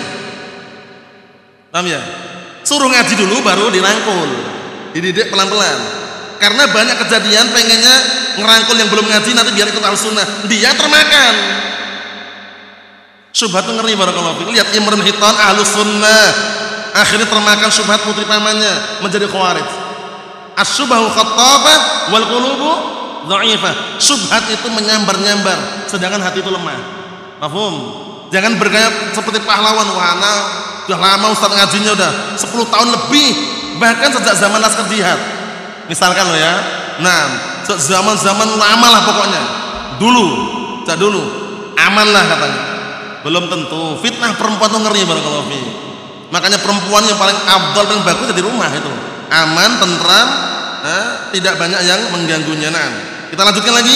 Paham ya? Suruh ngaji dulu baru dirangkul, dididik pelan-pelan. Karena banyak kejadian pengennya ngerangkul yang belum ngaji nanti biar ikut Ahlussunnah, dia termakan. Syubhat itu ngeri, barakallahu fiik. Lihat Imran bin Hittan Ahlussunnah, akhirnya termakan syubhat putri pamannya menjadi khawarij. As-syubhatu khattabah wal qulubu dhaifah. Syubhat itu menyambar-nyambar sedangkan hati itu lemah. Mafhum? Jangan bergaya seperti pahlawan. Wah, udah lama ustaz ngajinya udah 10 tahun lebih, bahkan sejak zaman laskar jihad. Misalkan loh ya. Nah, zaman-zaman lama lah pokoknya. Dulu aman lah katanya. Belum tentu. Fitnah perempuan tuh ngeri barakallahu fi. Makanya perempuan yang paling afdal dan bagus di rumah itu. Aman, tentram, tidak banyak yang mengganggunya. Nah, kita lanjutkan lagi.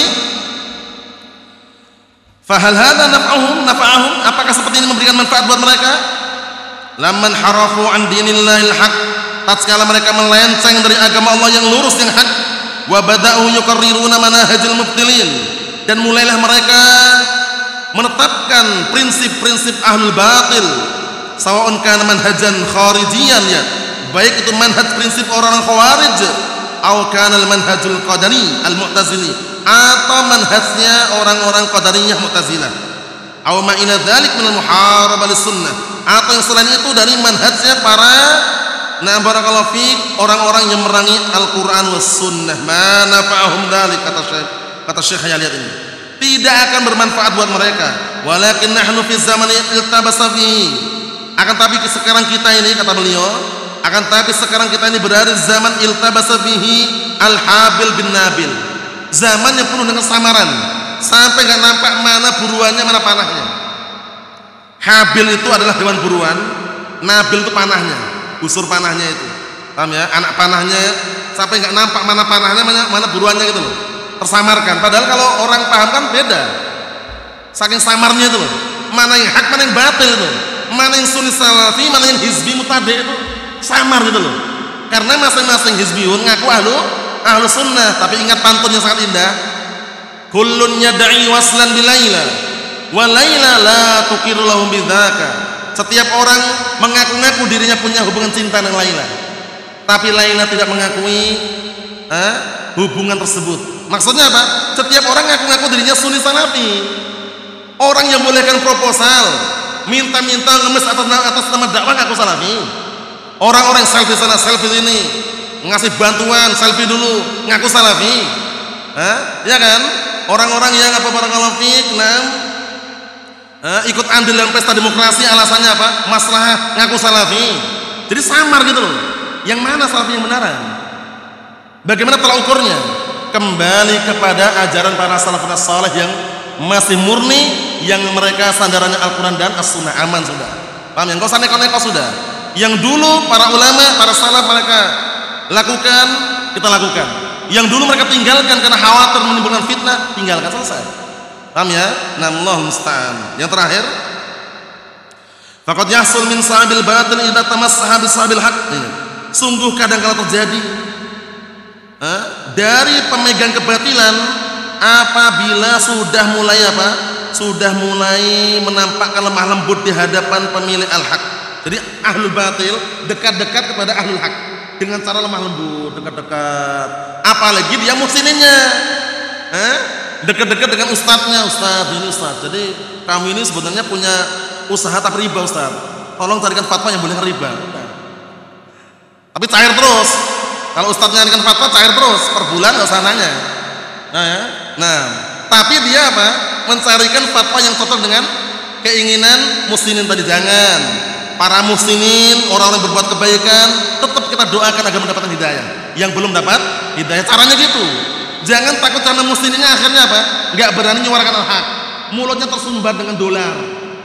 Fahal hadza nafa'ahum? Apakah seperti ini memberikan manfaat buat mereka? Lamman harafu an dinillahil haq, tatkala mereka melenceng dari agama Allah yang lurus yang hak, wa bada'u yuqarriruna manahajil mubtilin, dan mulailah mereka menetapkan prinsip-prinsip ahlul batil, sawa'un kana manhajan kharijiyan, ya baik itu manhaj prinsip orang khawarij atau kana al-manhajul qadari al-mu'tazili, atau manhajnya orang-orang qadariyah mu'tazilah, atau ma ila dzalik min al-muharabah lis-sunnah, atau yang selain itu dari manhajnya para barakallahu fiik orang-orang yang merangi Al-Qur'an was sunnah. Ma nafa'ahum dzalik, kata Syekh lihat ini, tidak akan bermanfaat buat mereka. Walakin nahnu fi zamani iltabasa fihi, akan tapi sekarang kita ini, kata beliau, akan tapi sekarang kita ini berada di zaman iltabasa fihi al-habil bin nabil, zaman yang penuh dengan samaran sampai enggak nampak mana buruannya mana panahnya. Habil itu adalah hewan buruan, nabil itu panahnya, busur panahnya itu, paham ya, anak panahnya, sampai enggak nampak mana panahnya mana buruannya gitu loh, tersamarkan. Padahal kalau orang paham kan beda, saking samarnya itu loh, mana yang hak mana yang batil itu, mana yang sunni salafi mana yang hizbi mutabi itu samar gitu loh. Karena masing-masing hizbiyun ngaku ahlu sunnah, tapi ingat pantun yang sangat indah, kullun yad'i waslan bilaila wa laila la tuqiru lahum bidzaka. Setiap orang mengaku-ngaku dirinya punya hubungan cinta dengan Laila, tapi Laila tidak mengakui hubungan tersebut. Maksudnya apa? Setiap orang ngaku-ngaku dirinya sunni salafi. Orang yang bolehkan proposal, minta-minta ngemis atas nama dakwah ngaku salafi. Orang-orang selfie sana selfie sini, ngasih bantuan selfie dulu ngaku salafi. Ya kan? Orang-orang yang barakallahu fiik ikut andil dalam pesta demokrasi, alasannya apa? Maslahah, ngaku salafi. Jadi samar gitu loh. Yang mana salafi yang benaran? Bagaimana tolak ukurnya? Kembali kepada ajaran para salafun salih yang masih murni, yang mereka sandarannya Al-Quran dan As-Sunnah. Aman sudah. Paham ya? Enggak usah neko-neko sudah. Yang dulu para ulama, para salaf mereka lakukan, kita lakukan. Yang dulu mereka tinggalkan karena khawatir menimbulkan fitnah, tinggalkan, selesai. Paham ya? Nallahu musta'an. Yang terakhir, faqad yahsul min sahabil batil idza tamassaha bi sahabil haq. Sungguh kadang kala terjadi dari pemegang kebatilan apabila sudah mulai apa? Sudah mulai menampakkan lemah lembut di hadapan pemilik al-haq. Jadi ahlul batil dekat-dekat kepada ahlul haq dengan cara lemah lembut, dekat-dekat. Apalagi dia muhsininnya. Dekat-dekat dengan ustadznya, ini ustadz. Jadi kami ini sebenarnya punya usaha tapi riba ustadz. Tolong carikan fatwa yang boleh riba. Tapi cair terus. Kalau ustadznya carikan fatwa cair terus, per bulan nggak usah nanya. Nah, tapi dia apa? Mencarikan fatwa yang cocok dengan keinginan muslimin tadi. Jangan. Para muslimin, orang-orang yang berbuat kebaikan, tetap kita doakan agar mendapatkan hidayah. Yang belum dapat hidayah, caranya gitu. Jangan takut karena musliminnya akhirnya apa? Enggak berani menyuarakan al-haq. Mulutnya tersumbat dengan dolar.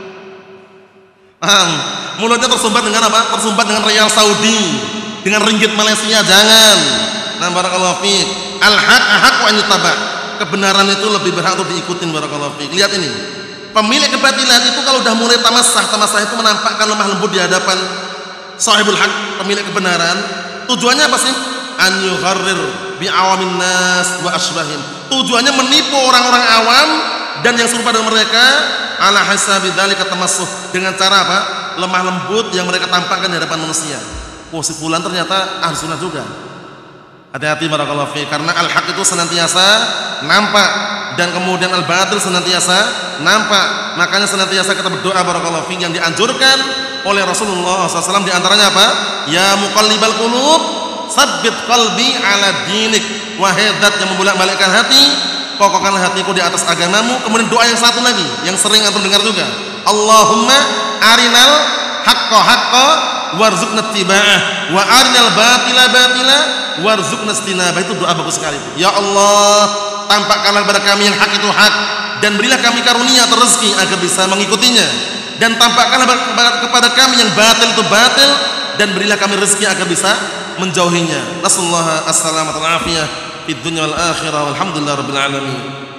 Mulutnya tersumbat dengan apa? Tersumbat dengan rial Saudi, dengan ringgit Malaysia. Jangan. Nah, barakallahu fiik. Al-haq ahaq wa yutaba. Kebenaran itu lebih berhak untuk diikutin, barakallahu fiik. Lihat ini. Pemilik kebatilan itu kalau udah mulai tamasah itu menampakkan lemah lembut di hadapan sahibul haq, pemilik kebenaran. Tujuannya apa sih? An yugharrir bi awamin nas wa asbahim. Tujuannya menipu orang-orang awam dan yang serupa dengan mereka ala hasabi dzalika tamassuh, dengan cara apa? Lemah lembut yang mereka tampakkan di hadapan manusia. Oh, si fulan ternyata ahli sunnah juga. Hati-hati barakallahu fi, karena al-haq itu senantiasa nampak dan kemudian al-batil senantiasa nampak. Makanya senantiasa kita berdoa barakallahu fi, yang dianjurkan oleh Rasulullah SAW di antaranya apa? Ya muqallibal qulub, tsabbit qalbi ala dinik. Wahai zat yang membolak-balikkan hati, kokohkanlah hatiku di atas agamamu. Kemudian doa yang satu lagi yang sering antum dengar juga, Allahumma arinal haqqa haqqa warzuqna ittiba'ah wa arinal batila batila warzuqna istinabah. Itu doa bagus sekali itu. Ya Allah, tampakkanlah kepada kami yang hak itu hak, dan berilah kami karunia atau rezeki agar bisa mengikutinya, dan tampakkanlah kepada kami yang batil itu batil, dan berilah kami rezeki agar bisa menjauhinya. Nasallahu as-salamata wal afiyah fid dunya wal akhirah, walhamdulillahirabbil alamin.